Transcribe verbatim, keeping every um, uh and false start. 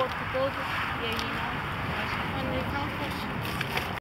corpo todo, e aí não, acho que quando ele não